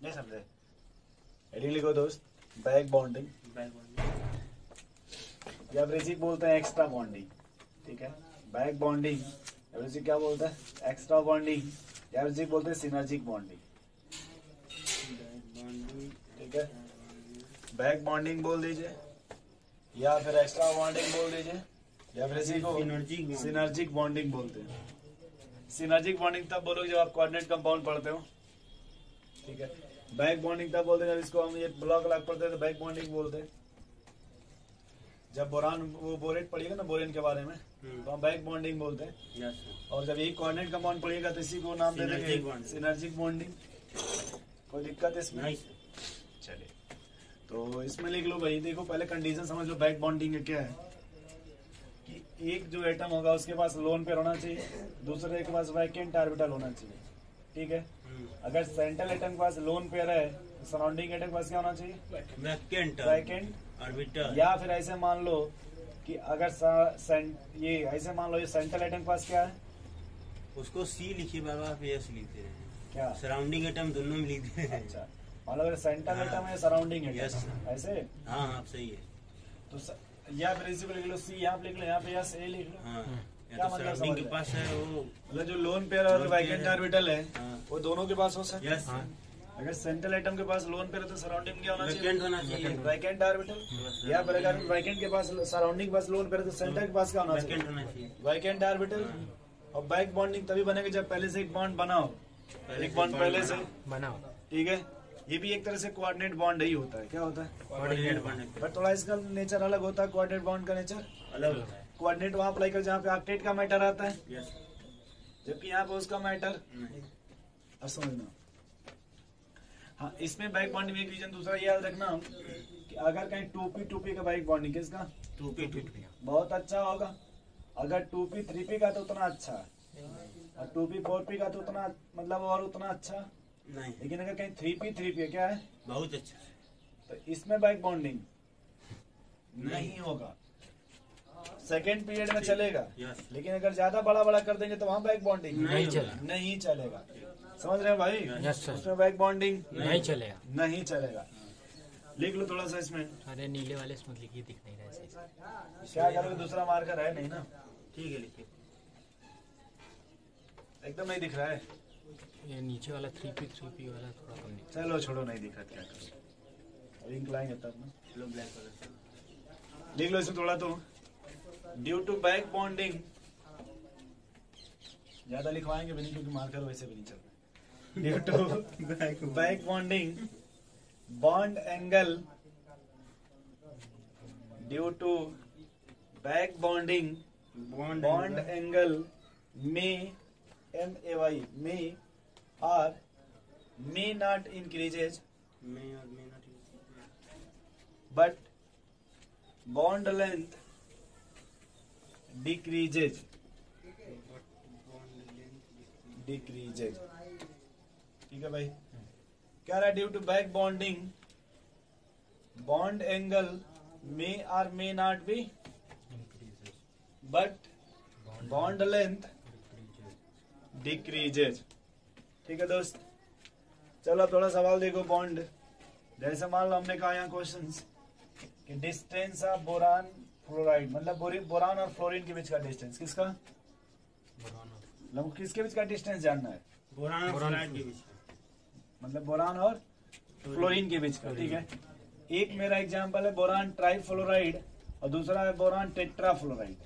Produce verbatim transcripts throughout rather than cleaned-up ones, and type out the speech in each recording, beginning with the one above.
नहीं समझे? हेडिंग लिखो दोस्त, बैक बॉन्डिंग। बैक बॉन्डिंग या ब्रेजिक बोलते हैं एक्स्ट्रा बॉन्डिंग, ठीक है। बैक बॉन्डिंग ब्रेजिक क्या बोलता है? एक्स्ट्रा बॉन्डिंग, या ब्रेजिक बोलते हैं सिनर्जिक बॉन्डिंग, ठीक है। बैक बॉन्डिंग बोल दीजिए या फिर एक्स्ट्रा बॉन्डिंग बोल दीजिए, या फिर इसी को सिनर्जिक बॉन्डिंग बोलते हैं। सिनर्जिक बॉन्डिंग तब बोलोगे जब आप कोऑर्डिनेट कंपाउंड पढ़ते हो, ठीक है। बैक बॉन्डिंग तब बोलते हैं जब इसको हम ये ब्लॉक अलग पढ़ते हैं तो बैक बॉन्डिंग बोलते हैं। जब बोरान वो बोरेट पढ़िएगा ना बोरेन के बारे में तो हम बैक बॉन्डिंग बोलते हैं। यस और जब यही कोऑर्डिनेट कंपाउंड पढ़िएगा तो इसी को नाम दे देंगे सिनर्जिक बॉन्डिंग। कोई दिक्कत है इसमें? नहीं। चलिए तो इसमें लिख लो भाई, देखो पहले कंडीशन समझ लो बैक बॉन्डिंग क्या है कि एक जो एटम होगा उसके पास लोन पेयर होना चाहिए, दूसरे के पास वैकेंट ऑर्बिटल होना चाहिए, ठीक है। अगर सेंट्रल एटम के पास लोन पेयर है तो सराउंडिंग एटम के पास क्या होना चाहिए? Vacant vacant orbital. या फिर ऐसे मान लो कि अगर ये ऐसे मान लो ये सेंट्रल एटम के पास क्या है, उसको सी लिखिए बाबा, आप एस लिखते हैं क्या? सराउंडिंग एटम दोनों में लिखते हैं। अच्छा मान लो अगर सेंट्रल एटम है सराउंडिंग एटम ऐसे, हाँ हाँ सही है। तो स... या फिर इसी को लिख लो सी, यहाँ पे लिख लो, यहाँ पे या ए लिख लो। हाँ क्या मतलब सराउंडिंग के पास है वो, मतलब जो लोन पेयर और वैकेंट ऑर्बिटल है वो दोनों के पास हो सकता है। यस अगर सेंट्रल एटम के पास लोन पेयर है तो सराउंडिंग क्या होना चाहिए? वैकेंट होना चाहिए, वैकेंट ऑर्बिटल। या फिर अगर वैकेंट के पास सराउंडिंग के पास लोन पेयर है तो सेंटर के पास क्या होना चाहिए? वैकेंट होना चाहिए, वैकेंट ऑर्बिटल। और बैक बॉन्डिंग तभी बनेगा जब पहले से एक बॉन्ड बना हो, एक बॉन्ड पहले से बना हो, ठीक है। ये भी एक तरह से कोऑर्डिनेट बॉन्ड ही होता है। क्या होता है? कोऑर्डिनेट बॉन्ड, बट थोड़ा इसका नेचर अलग होता है, कोऑर्डिनेट बॉन्ड का नेचर अलग होता है। कोऑर्डिनेट वहां अप्लाई कर जहाँ पे ऑक्टेट का मैटर आता है, यस, जबकि यहाँ पे उसका मैटर नहीं। अब समझना। हाँ इसमें बैक बॉन्डिंग में एक रीजन दूसरा याद रखना कि अगर कहीं टू पी टू पी का बैक बॉन्डिंग किसका? टू पी टू पी बहुत अच्छा होगा। अगर टू पी थ्री पी का तो उतना अच्छा है, और टू पी फोर पी का तो उतना मतलब और उतना अच्छा नहीं। लेकिन अगर कहीं थ्री पी थ्री पी क्या है बहुत अच्छा, तो इसमें बैक बॉन्डिंग नहीं होगा। सेकेंड पीरियड में चलेगा, यस, लेकिन अगर ज्यादा बड़ा बड़ा कर देंगे तो वहाँ बैक बॉन्डिंग नहीं चलेगा। नहीं चलेगा। समझ रहे हैं भाई? Yes sir. उसमें बैक बॉन्डिंग नहीं चलेगा, नहीं चलेगा। लिख लो थोड़ा सा इसमें। अरे नीले वाले इसमें लिखिए, दिख नहीं रहा है सही। क्या करोगे? दूसरा मार्कर है नहीं ना, ठीक है लिखिए। एकदम नहीं दिख रहा है। ये नीचे वाला थ्री पी थ्री पी वाला थोड़ा कम दिख चलो छोड़ो, नहीं दिख रहा, क्या करो। लिंक लाएंगे तब ना। चलो ब्लैक कलर लिख लो इसमें थोड़ा तो। ड्यू टू बैक बॉन्डिंग, ज्यादा लिखवाएंगे भी नहीं क्योंकि मार्कर वैसे भी नहीं चल रहा। Due to back bonding bond angle, due to back bonding bond angle may M A Y may or may not increases may or may not, but bond length decreases decreases ठीक है भाई। क्या रहा? Due to back bonding bond angle may or may not be, but bond length decreases. ठीक है दोस्त, चलो अब थोड़ा सवाल देखो। बॉन्ड जैसे मान लो हमने कहा यहाँ क्वेश्चंस कि डिस्टेंस ऑफ बोरान फ्लोराइड, मतलब बोरान और फ्लोरीन के बीच का डिस्टेंस किसका, मतलब किसके बीच का डिस्टेंस जानना है? बोरान और फ्लोराइड के बीच, मतलब बोरान और फ्लोरीन के बीच का, ठीक है। एक मेरा एग्जांपल है बोरान ट्राइफ्लोराइड और दूसरा है बोरान टेट्राफ्लोराइड।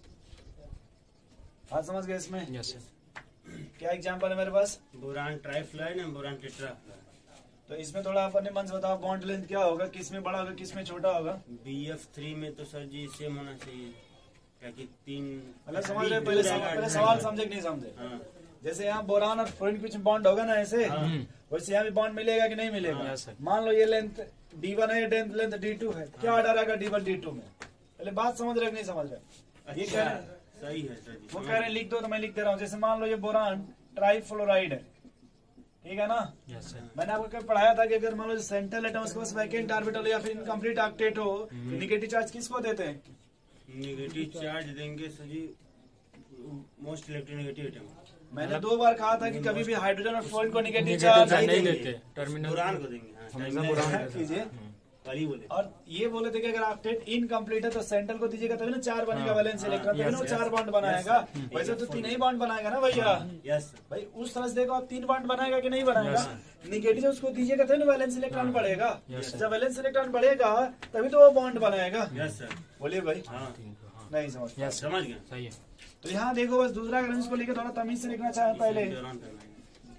हाँ समझ गए इसमें? Yes sir. क्या एग्जांपल है मेरे पास? बोरान ट्राइफ्लोराइड और बोरान टेट्राफ्लोराइड। तो इसमें थोड़ा अपने मन से बताओ बॉन्ड लेंथ क्या होगा, किसमें बड़ा होगा किसमें छोटा होगा? बी एफ थ्री में तो सर जी सेम होना चाहिए, क्या कि तीन मतलब समझ रहे? पहले सवाल, पहले सवाल समझे कि नहीं समझे? हाँ। जैसे यहाँ बोरान और फ्लोरीन के बीच में बॉन्ड होगा ना ऐसे, वैसे यहाँ भी बॉन्ड मिलेगा कि नहीं मिलेगा? हाँ, सर। मान लो ये लेंथ डी वन है, लेंथ डी टू है, क्या ऑर्डर आएगा डी वन डी टू में? पहले बात समझ रहे कि नहीं समझ रहे? ये कह रहे हैं, सही है सर जी, वो कह रहे हैं लिख दो तो मैं लिख दे रहा हूँ। जैसे मान लो ये बोरान ट्राइफ्लोराइड है, ठीक है ना? Yes sir. मैंने आपको कल पढ़ाया था कि अगर मान लो सेंट्रल एटम उसके पास वैकेंट ऑर्बिटल या फिर इनकम्प्लीट ऑक्टेट हो तो निगेटिव चार्ज किसको देते हैं? निगेटिव चार्ज देंगे sir ji most electronegative atom. मैंने दो बार कहा था कि कभी भी हाइड्रोजन और फ्लोरीन को निगेटिव चार्ज नहीं देंगे। देते टर्मिनल बुरान को देंगे हाँ, हमेशा टर्मिनल बुरान कीजिए। वाली बोले और ये बोले थे कि अगर ऑक्टेट इनकम्प्लीट है तो सेंट्रल को दीजिएगा तभी ना चार बनेगा हाँ, वैलेंस इलेक्ट्रॉन, तभी ना वो yes, चार yes, बॉन्ड बनाएगा। yes, वैसे तो yes, तीन ही बॉन्ड बनाएगा ना भैया। यस भाई उस तरह से देखो आप तीन बॉन्ड बनाएगा कि नहीं बनाएगा। Yes, निगेटिव उसको दीजिएगा तभी ना वैलेंस इलेक्ट्रॉन हाँ, बढ़ेगा। yes, sir. जब वैलेंस इलेक्ट्रॉन बढ़ेगा तभी तो वो बॉन्ड बनाएगा। यस सर बोलिए भाई। हाँ हाँ नहीं समझ यस समझ गए सही है। तो यहाँ देखो बस दूसरा अगर इसको लेके थोड़ा तमीज से लिखना चाहे पहले दौरान करना है।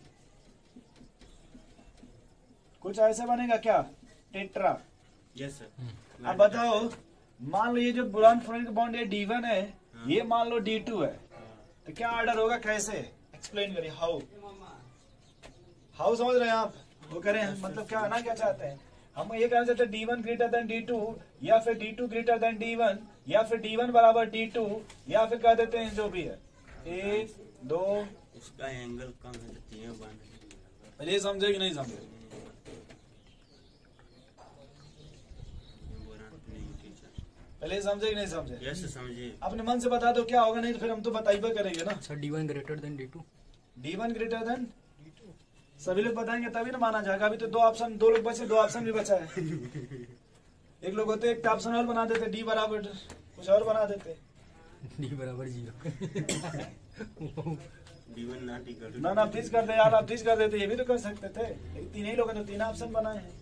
कुछ ऐसा बनेगा क्या टेट्रा। यस सर अब बताओ मान लो ये जो बोरान फ्लोरीन का बॉन्ड ये डी वन है, हाँ। ये मान लो डी टू है, तो क्या ऑर्डर होगा कैसे एक्सप्लेन करिए। हाउ हाउ समझ रहे हैं आप। वो करें मतलब क्या ना क्या चाहते हैं हम ये कहना चाहते हैं D one greater than D two या फिर D two greater than D one या फिर डी वन बराबर डी टू या फिर कह देते हैं जो भी है एक दो। उसका एंगल कम है तो तीनों बांध पहले ये समझे कि नहीं समझे। बोरान नहीं टीचर पहले ये समझे कि नहीं समझे। यस समझिए अपने मन से बता दो क्या होगा, नहीं तो फिर हम तो बताइए करेंगे ना। Sir d one greater than D two d one greater than सभी लोग बताएंगे तभी ना माना जाएगा। अभी तो दो ऑप्शन दो लोग बचे, दो ऑप्शन भी बचा है। एक लोग होते एक ऑप्शन और बना देते डी बराबर कुछ और बना देते। डी बराबर zero d one not equal ना ना प्लीज कर दे यार, आप प्लीज कर देते ये भी तो कर सकते थे। लेकिन तीन ही लोग हैं तो तीन ऑप्शन बनाए हैं।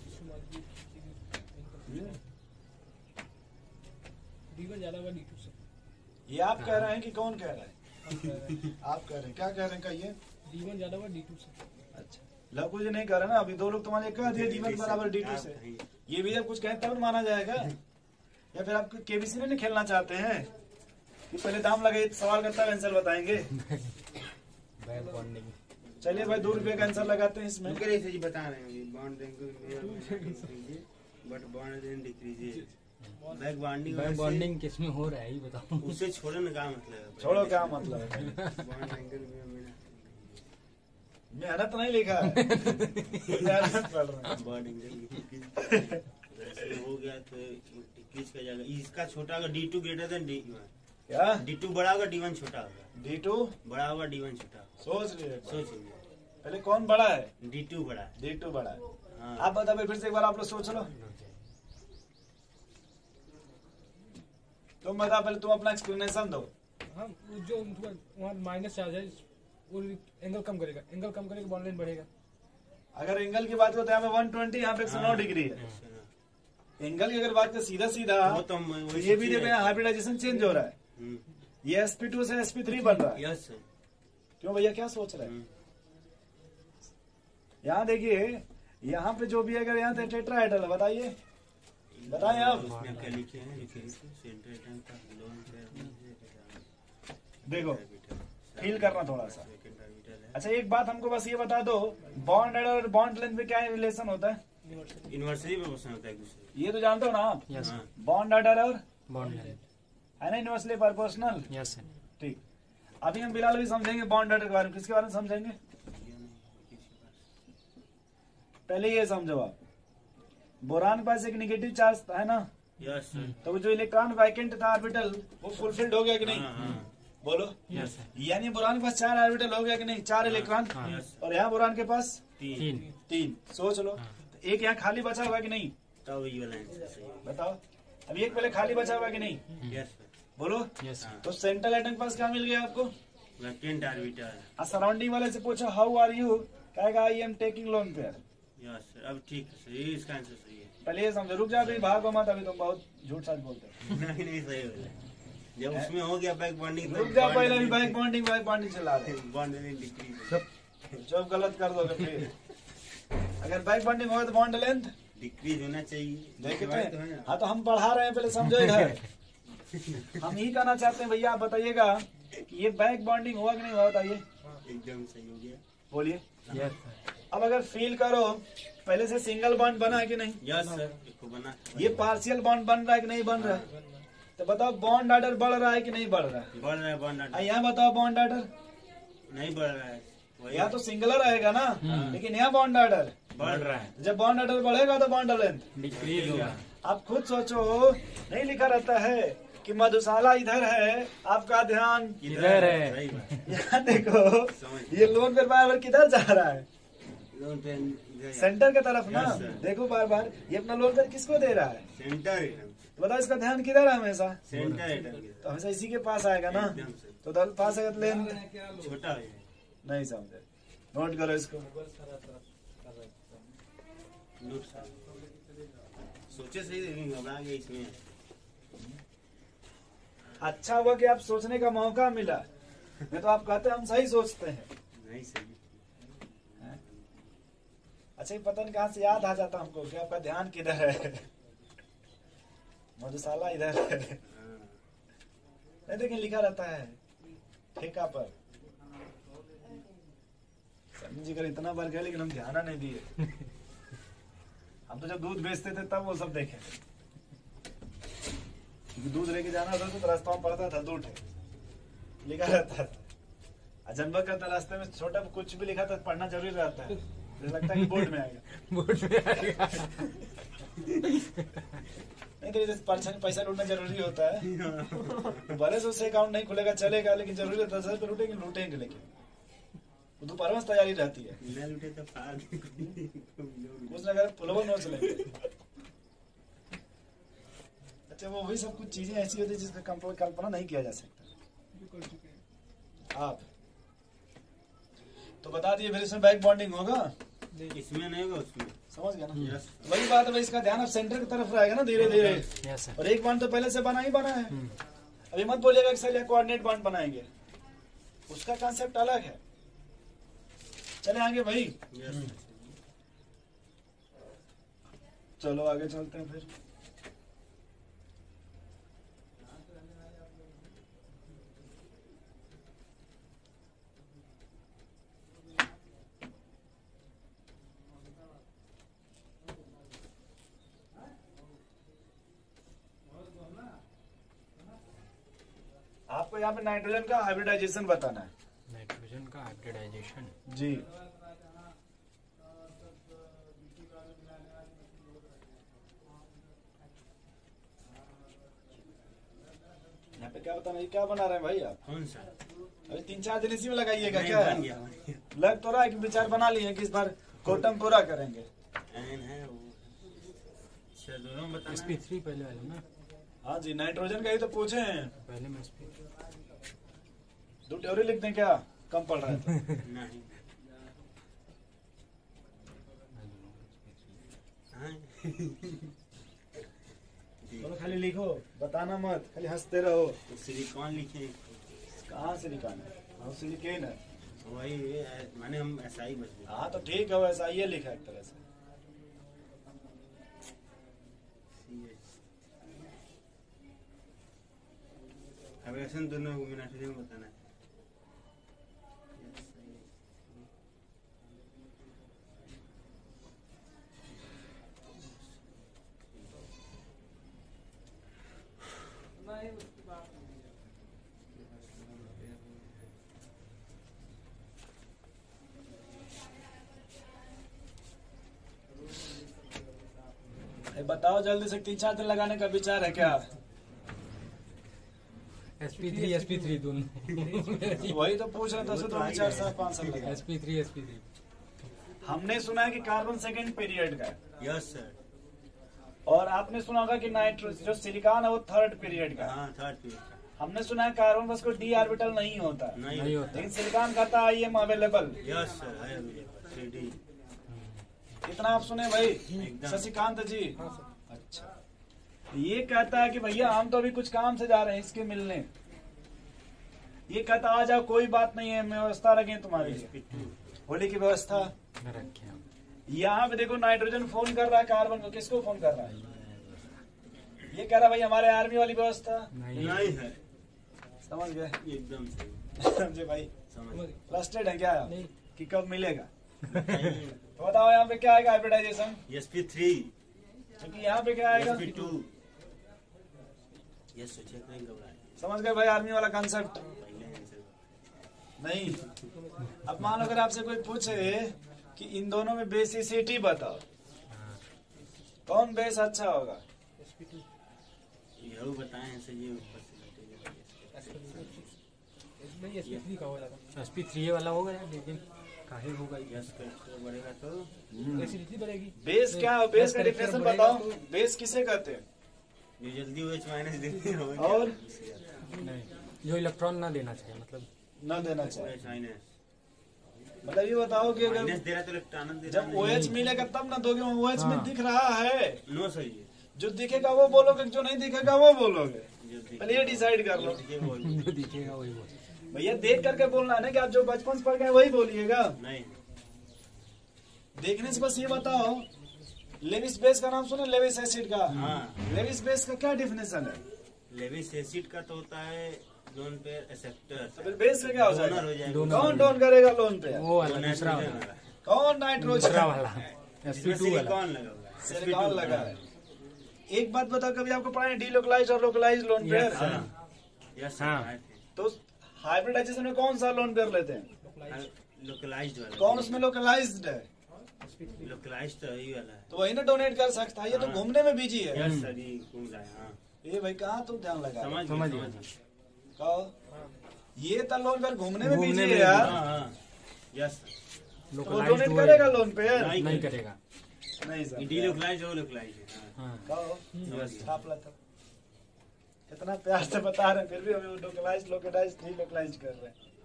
डी वन ज्यादा होगा डी टू से। ये आप कह रहे हैं कि कौन कह रहा है। आप कह रहे हैं क्या कह रहे हैं कहिए। डी वन ज्यादा होगा डी टू से। अच्छा लव कुछ नहीं कर रहे ना, अभी दो लोग तुम्हारे कह दिए डी वन बराबर डी टू से। ये भी जब कुछ कहें तब माना जाएगा, या फिर आप केबीसी में नहीं खेलना चाहते हैं कि पहले दाम लगे सवाल करता है आंसर बताएंगे। बैक बॉन्डिंग चलिए भाई दो रुपये का आंसर लगाते हैं इसमें। मुझे ऐसे जी बता रहे हैं bond angle but bond and decrease back bonding back bonding किसमें हो रहा है ये बताओ। उससे छोड़ो ना क्या मतलब है छोड़ो क्या मतलब है। बॉन्ड एंगल में मैंने मेहनत नहीं लिखा है। मेहनत पढ़ रहे हैं। बॉन्ड एंगल हो गया तो डिक्रीज का जाएगा। इसका छोटा होगा d two greater than D one. क्या डी टू बड़ा होगा डी वन छोटा होगा। डी टू बड़ा होगा डी वन छोटा होगा। सोच लिए सोच लीजिए पहले कौन बड़ा है। डी टू बड़ा है। डी टू बड़ा है। हाँ आप बताओ भाई फिर से एक बार आप लोग सोच लो। तुम बताओ पहले तुम अपना एक्सप्लेनेशन दो। हम जो वहाँ माइनस चार्ज है वो एंगल कम करेगा, एंगल कम करेगा बॉन्ड लेंथ बढ़ेगा। अगर एंगल की बात करो तो यहाँ पे वन ट्वेंटी यहाँ पे एक सौ नौ डिग्री है। एंगल की अगर बात करें सीधा सीधा वो तो मैं तो वही ये भी सोची देखो है। यहाँ हाइब्रिडाइजेशन चेंज हो रहा है। हम्म, ये एस पी टू से एस पी थ्री बन रहा है। Yes sir. क्यों भैया क्या सोच रहे हैं। हम्म, यहाँ देखिए यहाँ पे जो भी अगर यहाँ पे टेट्राहेड्रल है बताइए बताएं आप। उसमें आप क्या लिखे हैं लिखे सेंटर एटम का लोन देखो फील करना थोड़ा सा। सेकंड ऑर्बिटल है। अच्छा एक बात हमको बस ये बता दो बॉन्ड और बॉन्ड लेंथ में क्या रिलेशन होता है। यूनिवर्सिटी में क्वेश्चन होता है एक दूसरे ये तो जानते हो ना आप। यस हाँ। बॉन्ड ऑर्डर और बॉन्ड लेंथ है ना यूनिवर्सली प्रोपोर्शनल। यस सर ठीक अभी हम बिलाल भी समझेंगे बॉन्ड ऑर्डर के बारे में। किसके बारे में समझेंगे पहले ये समझो आप। बोरान के पास एक निगेटिव चार्ज है ना, यस सर। तो जो इलेक्ट्रॉन वैकेंट था ऑर्बिटल वो फुलफिल्ड हो गया कि नहीं। हाँ, हाँ, बोलो यस सर यानी बोरान के पास चार ऑर्बिटल हो गया कि नहीं, चार इलेक्ट्रॉन। हाँ। यस और यहाँ बोरान के पास तीन तीन तीन। सोच लो तो एक यहाँ खाली बचा हुआ है कि नहीं तब ये वाला आंसर सही है। बताओ। अब एक पहले खाली बचा हुआ है कि नहीं यस सर। बोलो। यस हाँ। तो सेंट्रल एटम के पास क्या मिल गया आपको। वैकेंट ऑर्बिटल है। और सराउंडिंग वाले से पूछो हाउ आर यू, कहेगा I am taking lone pair. Yes sir. अब ठीक है सर, ये इसका आंसर सही है। पहले ये समझो। रुक जाओ अभी भागो मत, अभी तुम बहुत झूठ सच बोलते हो। नहीं नहीं सही हो जाए। जब उसमें हो गया बैक बॉन्डिंग रुक जाओ पहले अभी बैक बॉन्डिंग बैक बॉन्डिंग चला रहे हैं। बॉन्ड डिक्रीज जब गलत कर दोगे फिर। अगर बैक बॉन्डिंग होगा तो बॉन्ड लेंथ डिक्रीज होना चाहिए। देखते तो है हैं। ना। हाँ तो हम पढ़ा रहे हैं पहले समझो इधर। हम यही कहना चाहते हैं भैया आप बताइएगा कि ये बैक बॉन्डिंग हुआ कि नहीं हुआ बताइए। एकदम सही हो गया। बोलिए। यस अब अगर फील करो पहले से सिंगल बॉन्ड बना है कि नहीं, यस सर। इसको बना ये पार्शियल बॉन्ड बन रहा है कि नहीं बन रहा है। तो बताओ बॉन्ड ऑर्डर बढ़ रहा है कि नहीं बढ़ रहा है। बढ़ रहा है बॉन्ड आ, ऑर्डर। यहाँ बताओ बॉन्ड ऑर्डर। नहीं बढ़ रहा है। वही यहाँ तो सिंगलर रहेगा ना, लेकिन यहाँ बॉन्ड ऑर्डर। बढ़ रहा है। जब बॉन्ड ऑर्डर बढ़ेगा तो बॉन्ड लेंथ। डिक्रीज होगा। आप खुद सोचो नहीं लिखा रहता है कि मधुशाला इधर है, आपका ध्यान किधर है? सही बात। यहाँ देखो, समझ ये लोन पे बार बार किधर जा रहा है? लोन पे इधर जा- सेंटर की तरफ ना। Yes, sir. देखो बार बार ये अपना लोन पे किसको दे रहा है? सेंटर है, तो बताओ इसका ध्यान किधर है हमेशा? सेंटर है टंकी। तो हमेशा इसी के पास आएगा ना। एकदम से। तो दल पास अगर लेन छोटा है। नहीं समझे, नोट करो इसको। लूट सा। सोचे सही लेकिन घबरा गए इसमें। अच्छा हुआ कि आप सोचने का मौका मिला, नहीं तो आप कहते हम सही सोचते हैं। नहीं सही। अच्छा, ये पता नहीं कहाँ से याद आ जाता हमको कि आपका ध्यान किधर है। मधुशाला इधर है। हाँ। नहीं देखिए लिखा रहता है ठेका पर। समीर जी का इतना बार गया लेकिन हम ध्यान नहीं दिए। हम तो जब दूध बेचते थे तब वो सब देखे, क्योंकि दूध लेके जाना था तो रास्ता में पड़ता था दूध लिखा रहता था। अजंबा करता रास्ते में छोटा कुछ भी लिखा था पढ़ना जरूरी रहता है, मुझे लगता है कि बोर्ड में आएगा। बोर्ड में आएगा। नहीं तो जैसे पर्सन पैसा लूटना जरूरी होता है, तो भले से उससे अकाउंट नहीं खुलेगा चलेगा, लेकिन जरूरी है दस हजार लूटेंगे लूटेंगे लेकिन वो दोपहर में तैयारी रहती है। बिना लूटे तो फाड़ दे। कुछ ना करे पुलवा नोच लेंगे। अच्छा, वो वही सब कुछ चीजें ऐसी होती है जिसका कंप- कल्पना नहीं किया जा सकता। आप तो बता दिए, फिर इसमें बैक बॉन्डिंग होगा, इसमें नहीं होगा उसमें। समझ गया ना? यस। तो वही बात है भाई, इसका ध्यान अब सेंटर की तरफ रहेगा ना धीरे धीरे। Yes sir. और एक बांड तो पहले से बना ही बना है। अभी मत बोलिएगा कि सर कोऑर्डिनेट बांड बनाएंगे, उसका कॉन्सेप्ट अलग है। चले आगे भाई, यस। चलो आगे चलते हैं फिर। आपको यहाँ पे नाइट्रोजन का हाइब्रिडाइजेशन बताना है। नाइट्रोजन का हाइब्रिडाइजेशन। जी, यहाँ पे क्या बताना है? ये क्या बना रहे हैं भाई आप? कौन सा? अभी तीन चार दिन इसी में लगाइएगा नहीं, क्या? बन गया, बन गया। लग तो रहा है कि विचार बना लिए कि इस बार कोटम पूरा करेंगे। एन है वो। अच्छा, दोनों बताना एस है। पी थ्री पहले वाले ना, हाँ जी, नाइट्रोजन का ही तो पूछे हैं। पहले में एस पी दो थ्योरी लिख दें क्या? कम पड़ रहा है तो। नहीं। हाँ। चलो खाली लिखो, बताना मत, खाली हंसते रहो। तो सिलिकॉन लिखे। कहाँ से निकालना है? हाँ, सिलिकेन है। वही ये, माने हम ऐसा ही बच गए। हाँ तो ठीक है, वैसा ये लिखा है एक तरह से। अब ऐसे दोनों को मिनट में बताना है। ए, बताओ जल्दी से, तीन चार दिन लगाने का विचार है क्या? S p three s p three दोनों। वही तो पूछ रहे थे, दो दो चार साल पाँच साल लगा। S p three s p three. हमने सुना है कि कार्बन सेकंड पीरियड का है, यस सर। और आपने सुना होगा कि नाइट्रो जो सिलिकॉन है वो थर्ड पीरियड का है। हाँ, थर्ड पीरियड। हमने सुना है कार्बन बस को डी ऑर्बिटल नहीं होता है, नहीं नहीं होता। होता। लेकिन सिलिकॉन कहता है I am available. Yes sir, है अवेलेबल। Three d. इतना आप सुने भाई एकदम। शशिकांत जी? अच्छा, ये कहता है कि भैया हम तो अभी कुछ काम से जा रहे हैं इसके मिलने। ये कहता आ जाओ, कोई बात नहीं है, मैं व्यवस्था रखें तुम्हारे लिए, होली की व्यवस्था। रखे हम। यहाँ पे देखो नाइट्रोजन फोन कर रहा है कार्बन को, किसको फोन कर रहा है? ये कह रहा है भाई हमारे आर्मी वाली व्यवस्था नहीं नहीं है। समझ गए? एकदम सही। समझे भाई? समझ। फ्रस्ट्रेट है क्या नहीं। कि कब मिलेगा? बताइए। तो बताओ यहाँ पे क्या आएगा हाइब्रिडाइजेशन? S p three. क्योंकि यहाँ पे क्या आएगा? S p two. ये सोचे कहीं घबराए। समझ गए भाई आर्मी वाला कंसेप्ट? पहले आंसर। नहीं। अब मान लो अगर आपसे कोई पूछे कि इन दोनों में बेसिसिटी बताओ, कौन बेस अच्छा होगा? ये वो बताएं ऐसे ये ऊपर से लटेगा। नहीं एस पी थ्री का हो जाता एस पी थ्री वाला होगा यार, लेकिन काहे होगा ये? यस का बढ़ेगा तो एसिडिटी बढ़ेगी। बेस क्या है? बेस का डिफिनेशन बताओ। बेस किसे कहते हैं? ये जल्दी OH माइनस देते हैं और नहीं, जो इलेक्ट्रॉन ना देना चाहिए, मतलब ना देना चाहिए। OH माइनस मतलब ये बताओ कि माइनस अगर दे रहा तो इलेक्ट्रॉन दे जब OH मिलेगा तब ना दोगे। OH में हाँ। दिख रहा है, नो सही है। जो दिखेगा वो बोलोगे, जो नहीं दिखेगा वो बोलोगे। जो दिखे- पहले ये डिसाइड कर लो। जो दिखे वो ही। जो दिखेगा वही बोल। भैया देख करके बोलना है ना कि आप जो बचपन से पढ़ गए वही बोलिएगा। नहीं देखने से बस ये बताओ, लेविस बेस का नाम सुने? लेविस एसिड का। हाँ लेविस बेस का क्या डिफिनेशन है? लेविस एसिड का तो होता है लोन पेयर एक्सेप्टर तो फिर बेस में क्या हो डोनर जाएगा? हो जाएगा। डोनर। कौन डोन करेगा लोन पे? वो वाला डोनर दूसरा हो वाला, जाएगा। कौन नाइट्रोजन? दूसरा वाला एस पी इसमें टू वाला। सिलिकॉन लगा हुआ है। सिलिकॉन लगा है। एक बात बताओ, कभी आपको पढ़ा है डीलोकलाइज्ड और लोकलाइज्ड लोन पेयर? हाँ यस हाँ। हाँ तो हाइब्रिडाइजेशन में कौन सा लोन पेयर लेते हैं? लोकलाइज्ड वाला कौन उसमें लोकलाइज्ड है? लोकलाइज्ड तो यही वाला है। तो वही ना डोनेट कर सकता है। ये तो घूमने में बिजी है। यस सर ये घूम रहा है। हाँ ये भाई कहाँ तुम ध्यान लगा? समझ समझ गए, गए। समझ गए। कहो ये तो लोन पेयर घूमने में घूमने बिजी में है यार। हाँ हाँ यस तो वो Localized डोनेट वो करेगा लोन पेयर? नहीं नहीं करेगा। नहीं सर। डी लोकलाइज्ड हो लोकलाइज्ड है। हाँ हाँ कहो यस छाप ला तो। इतना प्यार से बता रहे हैं, फिर भी हमें लोकलाइज्ड लोकलाइज्ड नहीं लोकलाइज्ड कर रहे हैं।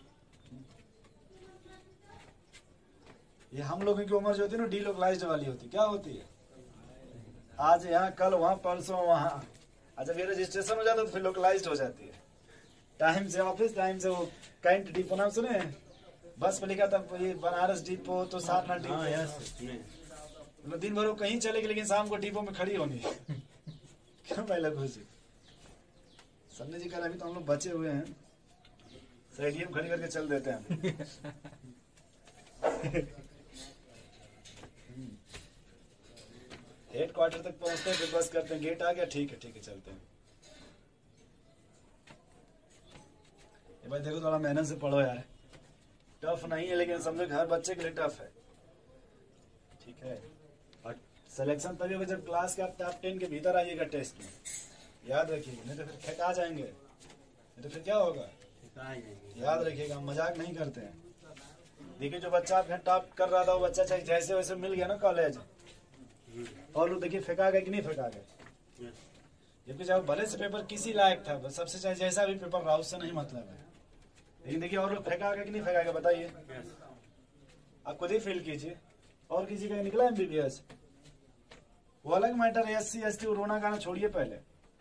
ये हम लोगों की उम्र जो होती है ना डीलोकलाइज्ड वाली होती, क्या होती है? आज यहाँ कल वहाँ परसों वहाँ। अच्छा फिर रजिस्ट्रेशन हो जाता है तो फिर लोकलाइज्ड हो जाती है। टाइम से ऑफिस, टाइम से वो कैंट डिपो नाम सुने? बस पे लिखा था ये बनारस डिपो तो सारनाथ हाँ डिपो। यस सुने मतलब दिन भर वो कहीं चलेगी लेकिन शाम को डिपो में खड़ी होनी। क्या पहले खुशी। सन्नी जी कल अभी तो हम लोग बचे हुए हैं, सहेलियों में खड़ी करके चल देते हैं। हेड क्वार्टर तक पहुंचते हैं, फिर बस करते हैं, गेट आ गया, ठीक है ठीक है चलते हैं। ये भाई देखो थोड़ा मेहनत से पढ़ो यार। टफ नहीं है लेकिन समझो कि हर बच्चे के लिए टफ है। ठीक है। और सिलेक्शन तभी होगा जब क्लास के आप टॉप टेन के भीतर आइएगा टेस्ट में। याद रखिएगा, नहीं तो फिर फेंका जाएंगे। नहीं तो फिर क्या होगा? कहाँ जाएंगे? याद रखिएगा, हम मजाक नहीं करते हैं। देखिए जो बच्चा आपके टॉप कर रहा था वो बच्चा चाहे जैसे वैसे मिल गया ना कॉलेज, और लोग देखिए फेंका गया कि नहीं फेंका गया। यस जबकि जब भले से पेपर किसी लायक था, बस सबसे चाहे जैसा भी पेपर रहा उससे नहीं मतलब है। लेकिन देखिए और लोग फेंका गया कि नहीं फेंका गया, बताइए। यस आप खुद ही फील कीजिए। और किसी का निकला एमबीबीएस, वो अलग मैटर है। एस सी एस टी रोना गाना छोड़िए पहले।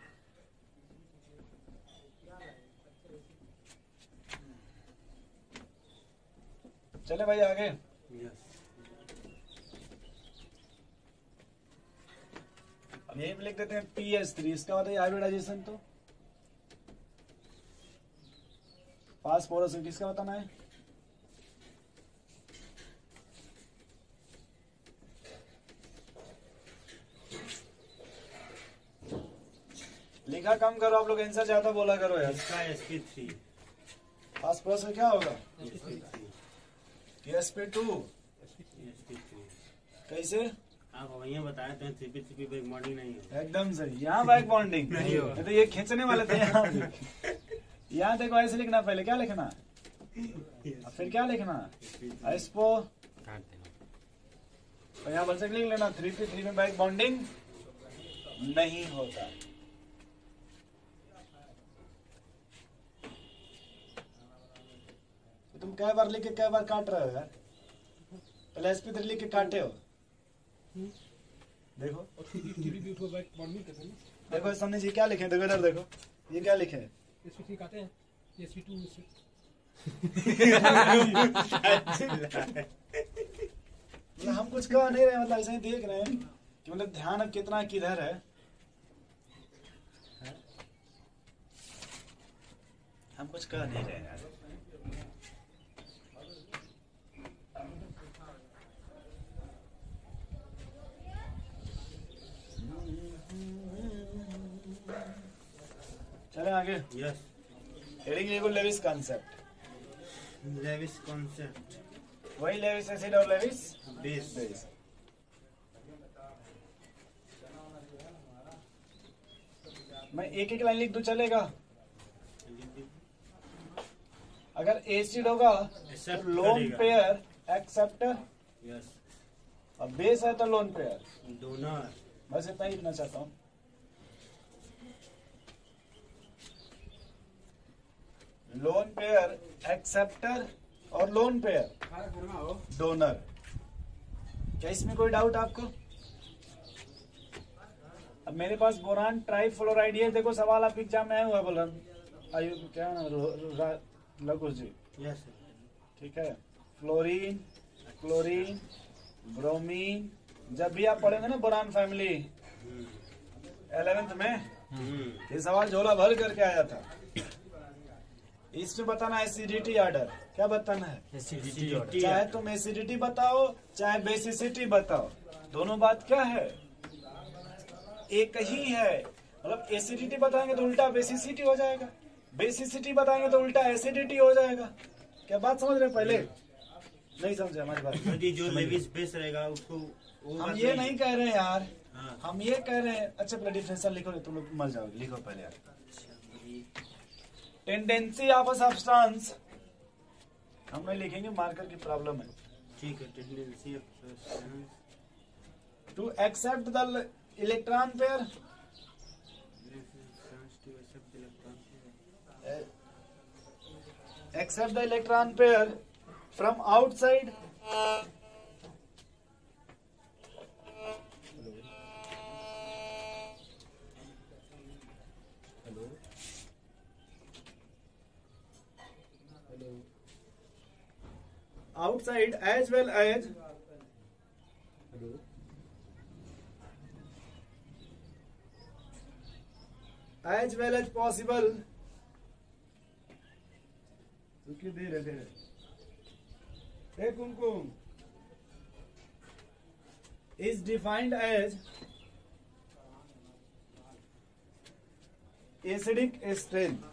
चले भाई आगे। यस अब यही पे लिख देते हैं पी एस थ्री। इसका बताइए हाइब्रिडाइजेशन तो फास्फोरस किसका बताना है? लिखा कम करो आप लोग, आंसर ज्यादा बोला करो यार। इसका एस पी थ्री फास्फोरस में क्या होगा? S p three s p two. S p three कैसे? आप वही बताए थे three p three p back bonding नहीं है। एकदम सही। यहाँ बैक बॉन्डिंग नहीं होगा। नहीं तो ये खींचने वाले थे यहाँ भी। यहाँ देखो ऐसे लिखना, पहले क्या लिखना, अब फिर क्या लिखना, एस्पो। काट देना। और यहाँ बल से लिख लेना थ्री पी थ्री में बैक बॉन्डिंग नहीं होता। तो तुम कै बार लिख के कै बार काट रहे हो यार? पहले एस पी थ्री लिख के काटे हो। देखो और थ्री थ्री भी उठो बैक बॉन्डिंग करते हैं। देखो सामने जी क्या लिखे, देखो इधर देखो, ये क्या लिखे हैं? एस पी थ्री काटे हैं, एस पी टू मतलब हम कुछ कह नहीं रहे, मतलब ऐसे ही देख रहे हैं कि मतलब ध्यान अब कितना किधर है। हम कुछ कह नहीं रहे यार। चले आगे। यस हेडिंग लिखो लेविस कॉन्सेप्ट। लेविस कॉन्सेप्ट वही लेविस एसिड और लेविस बेस बेस। मैं एक एक लाइन लिख दूं चलेगा? अगर एसिड होगा Accept लोन करेगा। पेयर एक्सेप्टर, यस और बेस है तो लोन पेयर। डोनर बस इतना ही लिखना चाहता हूँ। लोन पेयर एक्सेप्टर और लोन पेयर डोनर। क्या इसमें कोई डाउट आपको? अब मेरे पास बोरान ट्राइफ्लोराइड है। देखो सवाल आपके एग्जाम में आया हुआ है, बोल रहा आयु क्या लघु जी, यस ठीक है। फ्लोरीन, क्लोरीन, ब्रोमीन, जब भी आप पढ़ेंगे ना बोरान फैमिली इलेवेंथ में, ये सवाल झोला भर करके आया था। इसमें बताना एसिडिटी ऑर्डर। क्या बताना है? एसिडिटी और चाहे तुम एसिडिटी बताओ चाहे बेसिसिटी बताओ, दोनों बात क्या है? एक ही है। मतलब एसिडिटी बताएंगे तो उल्टा बेसिसिटी हो जाएगा, बेसिसिटी बताएंगे तो उल्टा एसिडिटी हो जाएगा। क्या बात समझ रहे हैं? पहले नहीं समझे हमारी बात? यदि जो लेविस बेस रहेगा उसको वो हम बात ये नहीं कह रहे हैं यार, हाँ। हम ये कह रहे हैं। अच्छा पहले डिफरेंशियल लिखो, तुम लोग मर जाओगे। लिखो पहले यार। टेंडेंसी ऑफ अ सब्सटेंस हम नहीं लिखेंगे, मार्कर की प्रॉब्लम है। ठीक है। Tendency of substance to accept the electron pair, to accept electron accept the electron pair from outside outside as well as as well as possible. रुकिए धीरे धीरे। ए कुमकुम is defined as acidic strength।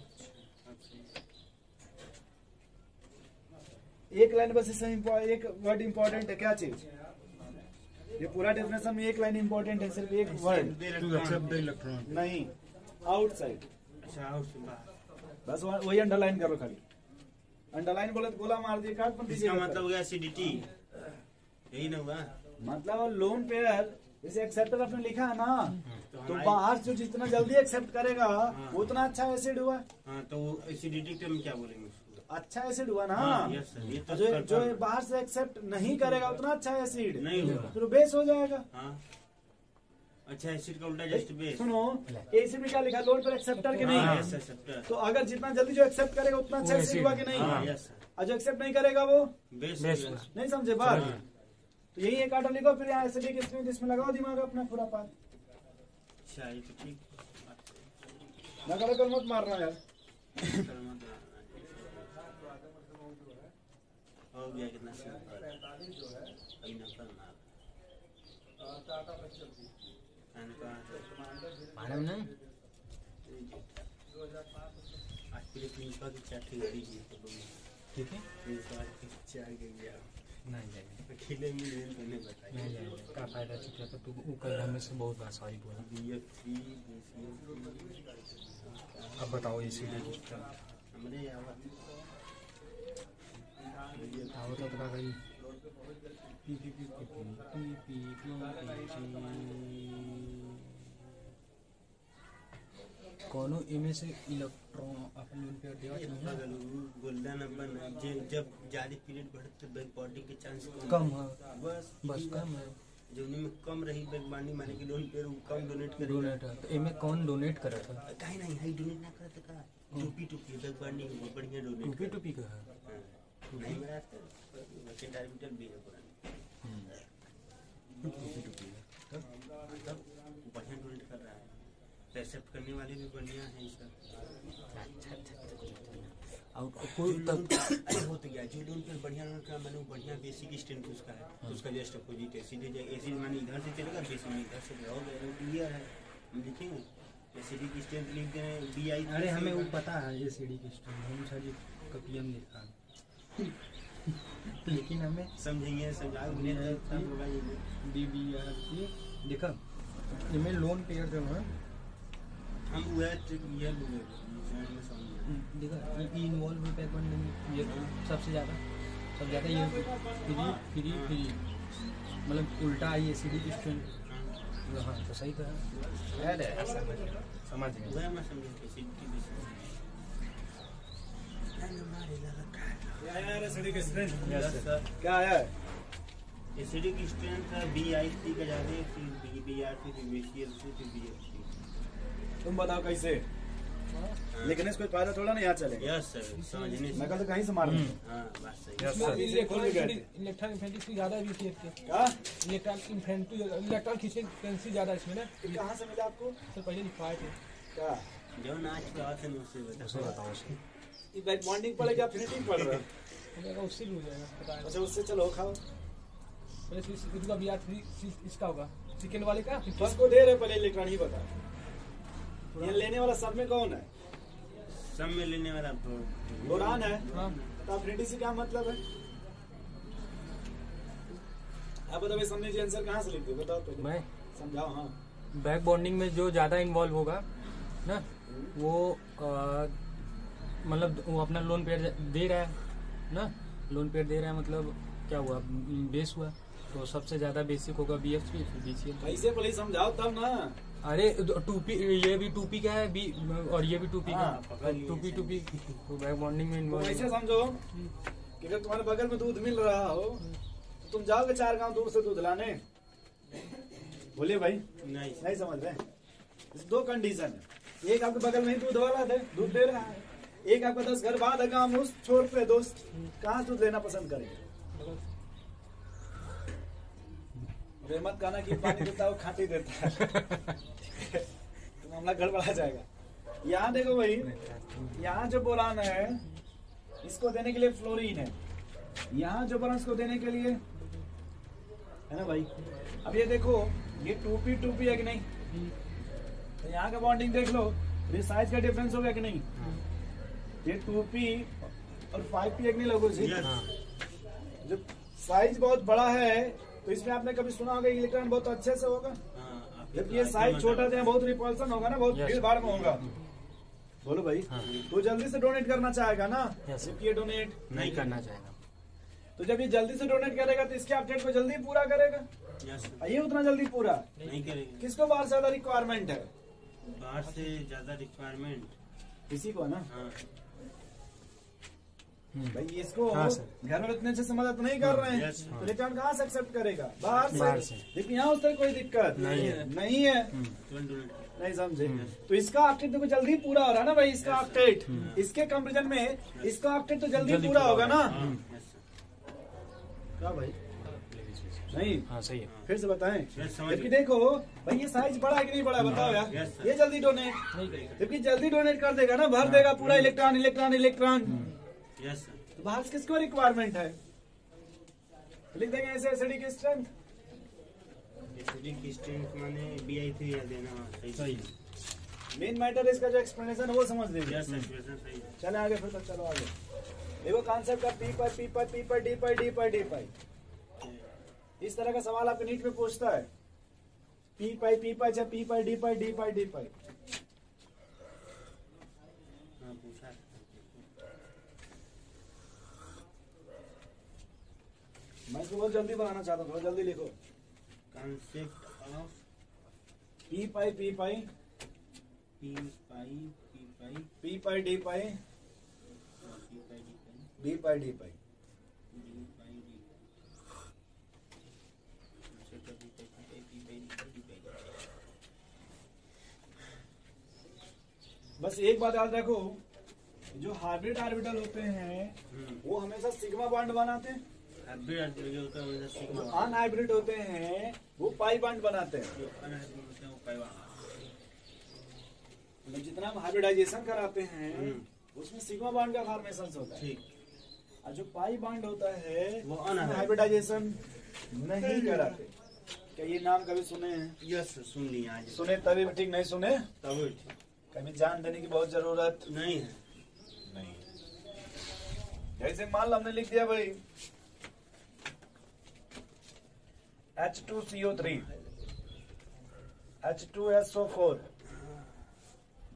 एक line बस इसमें impo- एक word important है। क्या चीज? ये पूरा डेफिनेशन में एक लाइन इंपॉर्टेंट है, सिर्फ एक वर्ड इलेक्ट्रॉन नहीं, आउटसाइड। अच्छा आउट से बाहर। बस वह- वही अंडरलाइन करो खाली। अंडरलाइन बोले तो गोला मार दिए, काट पर इसका दीजिएगा। मतलब हो गया एसिडिटी, यही ना हुआ? मतलब लोन पेयर जैसे एक्सेप्टर आपने लिखा है ना, तो तो हमारे- बाहर से जितना जल्दी एक्सेप्ट करेगा उतना अच्छा एसिड हुआ। हाँ तो एसिडिटी के हम क्या बोलेंगे उसको? अच्छा एसिड हुआ ना। हाँ, यस सर, ये तो जो confirm जो है। बाहर से एक्सेप्ट नहीं करेगा उतना अच्छा एसिड नहीं होगा। फिर बेस हो जाएगा। हाँ अच्छा एसिड का उल्टा जस्ट बेस। सुनो एसिड में क्या लिखा? लोन पर एक्सेप्टर के हाँ, नहीं। Yes acceptor. तो अगर जितना जल्दी जो एक्सेप्ट करेगा उतना अच्छा एसिड हुआ कि हाँ नहीं? यस सर, और जो एक्सेप्ट नहीं करेगा वो बेस बेस हो गया। नहीं समझे बात? तो यही एक आर्डर लिखो, फिर यहाँ एसिडिक इसमें इसमें लगाओ दिमाग अपना पूरा पास। अच्छा ये तो ठीक नकल कर मत मारना यार। हो गया कितना सिंपल। अभी नंबर मार मैडम ने आज के लिए तीन सौ की चार ठीक है ठीक है तीन सौ आज की चार के गया नहीं जाएंगे अकेले में नहीं तो नहीं बताइए। नहीं जाएंगे का फायदा चुका तो तू वो कल हमें से बहुत बार सॉरी बोला। बी एफ थ्री अब बताओ एसिड हमारे यहाँ आओ तो बता गई p p p p p p p कोनो इमे से इलेक्ट्रॉन अपन पेयर देवा चाहिए। गोल्डन नंबर जब ज्यादा पीरियड बढ़ते बैक बॉडी के चांस कम है बस बस कम है जो में कम रही बैक बॉडी माने कि लोन पे कम डोनेट करेगा। डोनेट है तो इमे कौन डोनेट करे था? काहे नहीं हाई डोनेट ना करत का टूपी टूपी बैक बॉडी बढ़िया डोनेट टूपी टूपी का है नहीं मेरा वैसे डायबिटल भी है पुराना टूपी टूपी तब तब बढ़िया डोनेट कर रहा है। एक्सेप्ट करने वाले भी बढ़िया हैं सर। अच्छा अच्छा और कोई तक अरे हो तो गया जो लोन पे बढ़िया लोन का मैंने बढ़िया बेसिक स्ट्रेंथ उसका है तो उसका जस्ट अपोजिट है सीधे जाए एसिड माने इधर से चलेगा बेसिक में इधर से हो गया क्लियर है। हम लिखेंगे एसिडिक स्ट्रेंथ लिख दें बी आई। अरे हमें वो पता है ये सीढ़ी की स्टोरी हम सारी कपियन लिखा लेकिन हमें समझेंगे समझा उन्हें सब होगा ये डी बी आर की देखा इनमें लोन पेयर जो है हम वो है ट्रिक ये लोग डिजाइन में समझ देखा ई इन्वॉल्व में बैक बॉन्डिंग ये सबसे ज़्यादा सबसे ज़्यादा ये फ्री फ्री फ्री मतलब उल्टा आई एसिडी की स्ट्रेंथ। हाँ तो सही तो है है समझ गए। वह मैं समझ किसी की भी क्या आया है एसिडिक स्ट्रेंथ? सर क्या आया है? एसिडिक स्ट्रेंथ है बी आई सी का ज़्यादा है, फिर बी बी आर सी, फिर बी सी एल सी, फिर बी एफ सी। तुम बताओ कैसे? लेकिन इसको फायदा थोड़ा ना यहाँ चले। यस सर समझने से मैं कल तो कहीं से मार रहा हूँ। हाँ बात सही Yes, sir. इसे खोल के गए थे। इलेक्ट्रॉन इन्फेंट्री ज्यादा है बीसीएफ के। क्या? इलेक्ट्रॉन इन्फेंट्री इलेक्ट्रॉन खींचने की टेंडेंसी ज्यादा है इसमें ना। ये कहाँ से मिला आपको? सर पहले लिखवाए थे। क्या? जो नाच का हाथ है मुझसे बता बताओ उसकी ये बैक बॉन्डिंग पड़ेगा फिनिटिंग पड़ रहा है। हो जाएगा उससे भी हो जाएगा पता है। अच्छा उससे चलो खाओ। पहले से इसका बी आर थ्री इसका होगा सेकेंड वाले का फिर किसको दे रहे पहले इलेक्ट्रॉन ही बता। ये लेने वाला सब में कौन है? सब में लेने वाला बोरान है। हाँ तो फिनिटी से क्या मतलब है? आप बताओ समझे जी आंसर कहाँ से लिखते हो बताओ पहले मैं समझाओ। हाँ बैक बॉन्डिंग में जो ज़्यादा इन्वॉल्व होगा ना वो अ, मतलब वो अपना लोन पेयर दे रहा है ना, लोन पेयर दे रहा है मतलब क्या हुआ बेस हुआ तो सबसे ज़्यादा बेसिक होगा बी एफ सी फिर बी सी एल। कैसे पहले समझाओ तब ना। अरे टूपी ये भी टूपी का है बी और ये भी टूपी का हाँ, है टूपी टूपी तो बैक बॉन्डिंग में तुम इन्वॉल्व ऐसे समझो कि अगर तुम्हारे बगल में दूध मिल रहा हो तो तुम जाओगे चार गांव दूर से दूध लाने? बोलिए भाई। नहीं नहीं समझ रहे? इस दो कंडीशन है। एक आपके बगल में ही दूध वाला है दूध दे रहा है, एक आपका दस घर बाद है गाँव उस छोर पे दोस्त कहाँ दूध लेना पसंद करेंगे? मत कहना कि पानी देता है वो खाटी देता है तो मामला गड़बड़ा जाएगा। यहाँ देखो भाई, यहाँ जो बोरान है इसको देने के लिए फ्लोरीन है, यहाँ जो बोरान इसको देने के लिए है ना भाई। अब ये देखो ये टू पी टू पी है कि नहीं, तो यहाँ का बॉन्डिंग देख लो, ये साइज का डिफरेंस हो गया कि नहीं? ये टू पी और फाइव पी है कि नहीं लोगों से? जब साइज बहुत बड़ा है तो इसमें आपने कभी सुना होगा इलेक्ट्रॉन बहुत अच्छे से होगा, जबकि ये साइज छोटा है बहुत रिपल्सन होगा ना, बहुत भीड़ भाड़ में होगा। बोलो भाई। तो जल्दी से डोनेट करना चाहेगा ना, जबकि ये डोनेट नहीं करना चाहेगा। तो जब ये जल्दी से डोनेट करेगा तो इसके अपडेट को जल्दी पूरा करेगा, ये उतना जल्दी पूरा नहीं करेगा। किसको बाहर से ज्यादा रिक्वायरमेंट है? बाहर से ज्यादा रिक्वायरमेंट किसी को ना हाँ भाई, इसको हाँ सर। घर में इतने अच्छे से मदद नहीं कर रहे हैं यस तो रिटर्न कहाँ से एक्सेप्ट करेगा? बाहर बाहर से। से। लेकिन यहाँ उस तरह कोई दिक्कत नहीं है। नहीं है। तुरंत डोनेट नहीं समझे? तो इसका अपडेट देखो जल्दी पूरा हो रहा है ना भाई, इसका अपडेट इसके कंपेरिजन में इसका अपडेट तो जल्दी जल्दी पूरा पूरा होगा ना। यस क्या भाई? नहीं हाँ सही है। फिर से बताएं। यस समझ जबकि देखो भाई ये साइज बड़ा है कि नहीं बड़ा, बताओ यार। Yes, sir. ये जल्दी डोनेट जबकि जल्दी डोनेट कर देगा ना, भर देगा पूरा electron electron electron. Yes sir तो बाहर से किसको रिक्वायरमेंट है? लिख देंगे ऐसे एसिडिक स्ट्रेंथ। एसिडिक स्ट्रेंथ माने बी आई थ्री या देना सही सही मेन मैटर इसका जो एक्सप्लेनेशन है वो समझ लीजिए। यस एक्सप्रेशन सही है। चले आगे फिर तक चलो आगे। देखो कॉन्सेप्ट का पी पर पी पर पी पर डी पर डी पर डी पर इस तरह का सवाल आपके नीट में पूछता है। पी पाई पी पाई चाहे p pi d pi d pi d pi. हाँ पूछा मैं इसको बहुत जल्दी बनाना चाहता हूँ, थोड़ा जल्दी लिखो। Concept of p pi p pi p pi p pi p pi d pi p pi d pi d pi d pi. D pi d concept of p pi p pi d pi d pi. बस एक बात याद रखो, जो hybrid orbital होते हैं वो हमेशा सिग्मा बॉन्ड बनाते हैं, हाइब्रिड जो होता है वो सिग्मा जो अनहाइब्रिड होते हैं वो पाई बॉन्ड बनाते हैं। जो अनहाइब्रिड होता है वो पाई बॉन्ड। मतलब जितना हम हाइब्रिडाइजेशन कराते हैं उसमें सिग्मा बॉन्ड का फॉर्मेशन होता है, ठीक और जो पाई बॉन्ड होता है वो उसमें अनहाइब्रिड। हाइब्रिडाइजेशन नहीं कराते। क्या ये नाम कभी सुने हैं? यस सुन लिया आज सुने तभी भी ठीक, नहीं सुने तब ठीक कभी जान देने की बहुत जरूरत नहीं है। नहीं। जैसे मान लो हमने लिख दिया भाई H two C O three H two S O four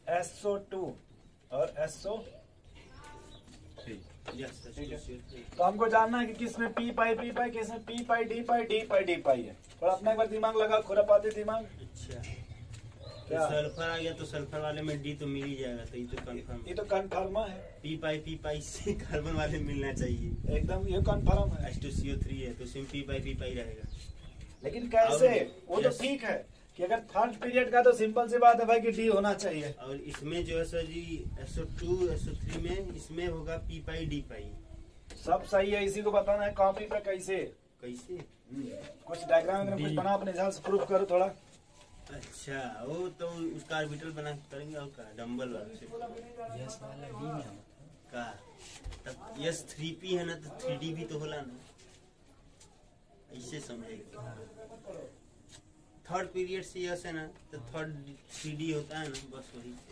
S O two और एस ओ थ्री। यस ठीक है। तो हमको जानना है कि किसमें पी पाई पी पाई, किसमें p pi d pi d pi d pi है। थोड़ा अपना एक बार दिमाग लगा, खुरापाती दिमाग। अच्छा क्या? तो सल्फर आ गया तो सल्फर वाले में डी तो मिल ही जाएगा, तो ये तो कंफर्म। ये तो कन्फर्म है, पी पाई पी पाई से कार्बन वाले मिलना चाहिए। एकदम ये कन्फर्म है। H two C O three है तो सिम पी पाई पी पाई रहेगा। लेकिन कैसे? और- वो तो यस। ठीक है कि अगर थर्ड पीरियड का तो सिंपल सी बात है भाई कि डी होना चाहिए। और इसमें जो है sir ji S O two S O three में इसमें होगा पी पाई डी पाई। सब सही है, इसी को बताना है कॉपी पे कैसे। कैसे? कुछ डायग्राम वगैरह कुछ बना, अपने हिसाब से प्रूफ करो थोड़ा। अच्छा वो तो उसका ऑर्बिटल बना के करेंगे और का डंबल वाला से यस वाला डी में हम का तब यस थ्री पी है ना तो थ्री डी भी तो होला ना, ऐसे समझेगा। थर्ड पीरियड से यस है ना तो थर्ड थ्री डी होता है ना, बस वही से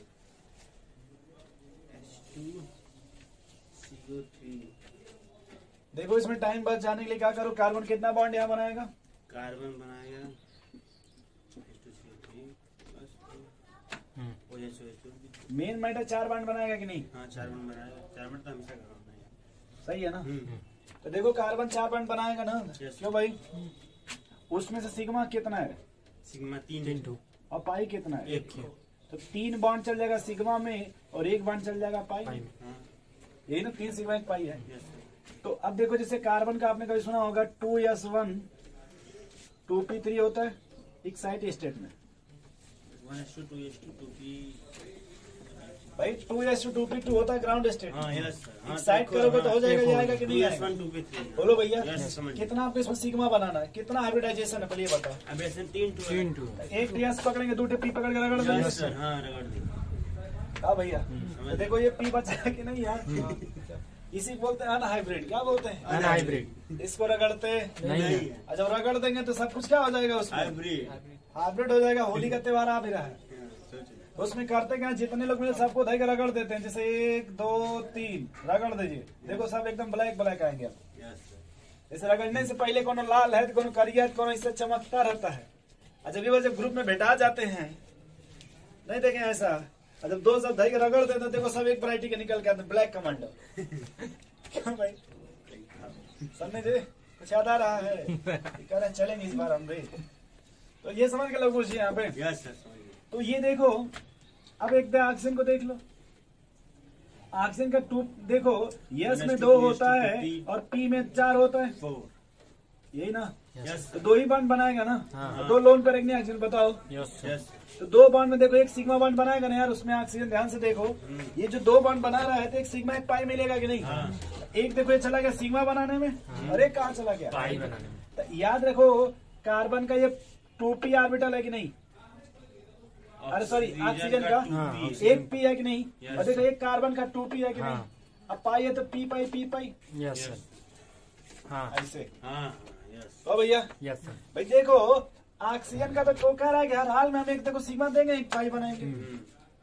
H two C O three. देखो इसमें टाइम बच जाने के लिए क्या करो, कार्बन कितना बॉन्ड यहाँ बनाएगा? कार्बन बनाएगा H two C O three बस हो जाए सो एच मेन मैटर चार बॉन्ड बनाएगा कि नहीं? हाँ चार बन बनाएगा, चार बन तो हमेशा कार्बन बनाएगा। सही है ना? हम्म तो देखो कार्बन चार बॉन्ड बनाएगा ना, Yes. क्यों भाई? उसमें से सिग्मा कितना है सिग्मा तीन तीन टू और पाई कितना है? एक तो तीन बॉन्ड चल जाएगा सिग्मा में और एक बॉन्ड चल जाएगा पाई पाई में। में। हाँ यही ना, तीन सिग्मा एक पाई है। यस तो अब देखो जैसे कार्बन का आपने कभी सुना होगा two s one two p three होता है एक्साइट स्टेट में। One s two two s two two p. भाई two s two two p two होता है ग्राउंड स्टेट। हाँ यस सर। हाँ एक्साइट करोगे तो हो जाएगा, ये आएगा कि नहीं एस आएगा? One two p three. बोलो भैया, यस समझ गए। कितना आपको इसमें सिग्मा बनाना है, कितना हाइब्रिडाइजेशन है, पहले ये बताओ। अब ऐसे तीन टू तीन टू एक टीएस पकड़ेंगे, दो पी पकड़ के रगड़ देंगे। Yes sir. हाँ रगड़ दी। हाँ भैया, समझ तो देखो ये पी बचा है कि नहीं यार? इसी को बोलते हैं अनहाइब्रिड। क्या बोलते हैं? अनहाइब्रिड इसको रगड़ते नहीं है। और जब रगड़ देंगे तो सब कुछ क्या हो जाएगा उसमें? हाइब्रिड। हाइब्रिड हो जाएगा। होली का त्योहार आ भी रहा है, हाँ, सोचो। उसमें करते क्या, जितने लोग मिले सबको धई के रगड़ देते हैं। जैसे एक दो तीन रगड़ दीजिए, देखो सब एकदम ब्लैक ब्लैक आएंगे। Yes sir. जैसे रगड़ने से पहले कोनो लाल है, कोनो करिया है, कोनो इससे चमकता रहता है। और जब ये जब ग्रुप में बैठा जाते हैं, नहीं देखें ऐसा, और जब दो सब धई के रगड़ देते हैं, देखो सब एक वैरायटी के निकल के आते हैं, ब्लैक कमांडो। क्यों भाई? समझे जी? कुछ याद आ रहा है? कह रहे हैं चलेंगे इस बार हम भी। तो ये समझ के लोग पूछिए यहाँ पे। यस सर समझ गए। तो ये देखो, अब एक ऑक्सीजन को देख लो। ऑक्सीजन का टू देखो, यस में दो होता है और पी में चार होता है, फोर। यही ना? यस तो दो ही बॉन्ड बनाएगा ना? हाँ। तो दो लोन पर एक नहीं ऑक्सीजन, बताओ। यस यस तो दो बॉन्ड में देखो एक सिग्मा बॉन्ड बनाएगा ना यार, उसमें ऑक्सीजन। ध्यान से देखो, ये जो दो बॉन्ड बना रहा है तो एक सिग्मा एक पाई मिलेगा कि नहीं? हाँ। एक देखो ये चला गया सिग्मा बनाने में और एक कहाँ चला गया? पाई बनाने में। तो याद रखो कार्बन का ये टू पी ऑर्बिटल है कि नहीं? अरे सॉरी, ऑक्सीजन का हाँ, एक पी है कि नहीं? Yes. और देखो एक कार्बन का टू पी है कि नहीं? हाँ। अब पाई है तो p pi p pi yes sir. हाँ ऐसे। हाँ यस। तो भैया यस सर। भाई देखो, ऑक्सीजन का तो तो कह रहा है कि हर हाल में हम एक देखो सिग्मा देंगे, एक पाई बनाएंगे। हम्म।